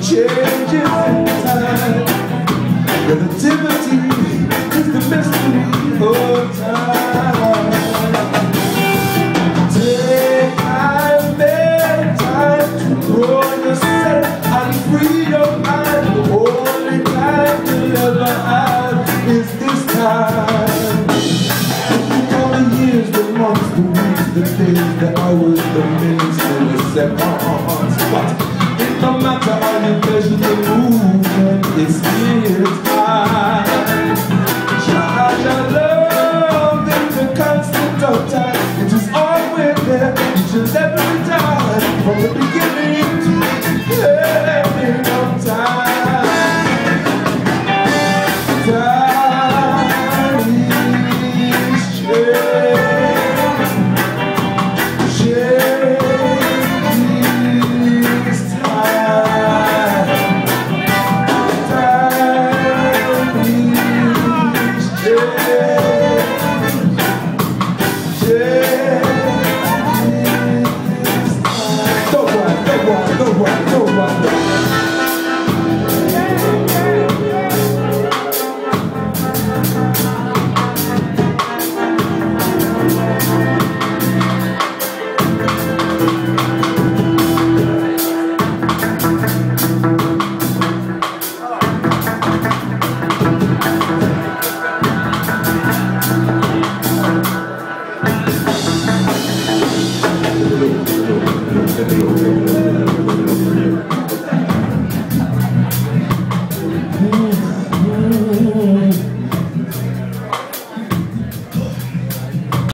changes in time. Relativity is the mystery of time. Take time, make time to grow yourself and free your mind. The only time you'll ever have is this time. All the years, the months, the weeks, the days, the hours, the minutes, and the seconds. But no matter how you measure the movement, it's still time. Child, love is the constant of time. It is always there, each and every time, from the beginning to the ending of time. Time is change. Hello.